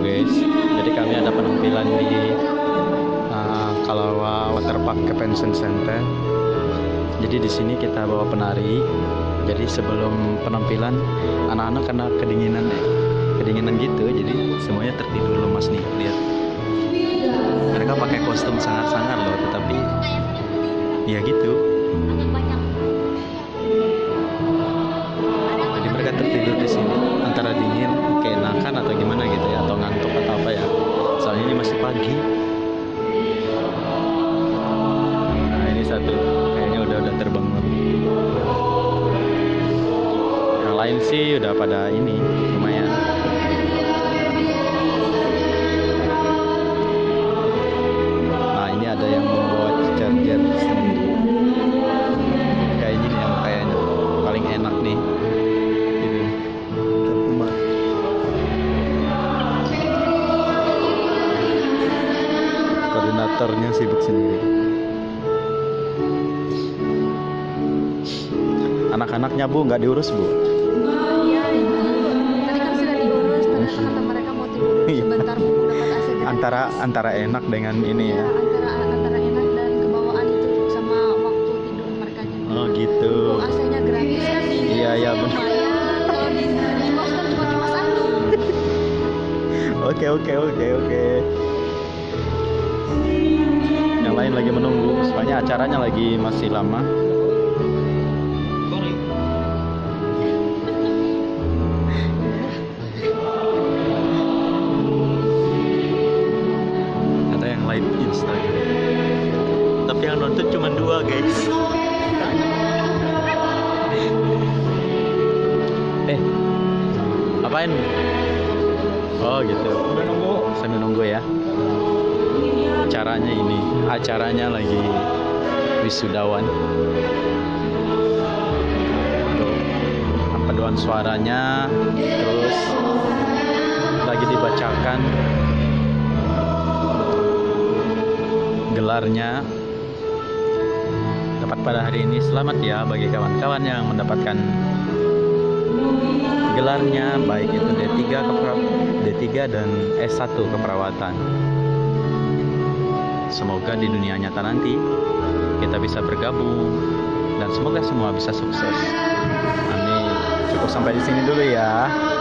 guys. Jadi kami ada penampilan di Kalawa Waterpark Convention Center. Jadi di sini kita bawa penari. Jadi sebelum penampilan anak-anak karena kedinginan gitu, jadi semuanya tertidur lemas nih. Lihat, mereka pakai kostum sangat-sangat loh, tetapi ya gitu. Jadi mereka tertidur di sini antara dingin, keenakan atau gimana gitu ya, atau ngantuk atau apa ya. Soalnya ini masih pagi. Nah ini satu kayaknya udah terbangun. Yang lain sih udah pada ini lumayan. Nah ini ada yang membawa charger sendiri. Kayak ini nih yang kayaknya paling enak nih. Koordinatornya sibuk sendiri. Anak-anaknya Bu nggak diurus Bu? Iya itu. Tadi kan sudah diurus, ternyata kata mereka mau tidur sebentar mau dapat AC gratis. Antara enak dengan ini ya. Antara enak dan kebawaan itu sama waktu tidur mereka juga. Oh gitu. AC-nya gratis kan di. Iya benar. Lumayan kalau di kos kan cuma kipas angin. Oke. Yang lain lagi menunggu, soalnya acaranya lagi masih lama. Ada yang live Instagram, tapi yang nonton cuma 2 guys. Apain? Oh gitu. Sambil nunggu ya. Acaranya lagi wisudawan. Tuh, paduan suaranya, terus lagi dibacakan gelarnya. Tepat pada hari ini, selamat ya bagi kawan-kawan yang mendapatkan gelarnya, baik itu D3 dan S1 keperawatan. Semoga di dunia nyata nanti kita bisa bergabung dan semoga semua bisa sukses. Amin. Cukup sampai di sini dulu ya.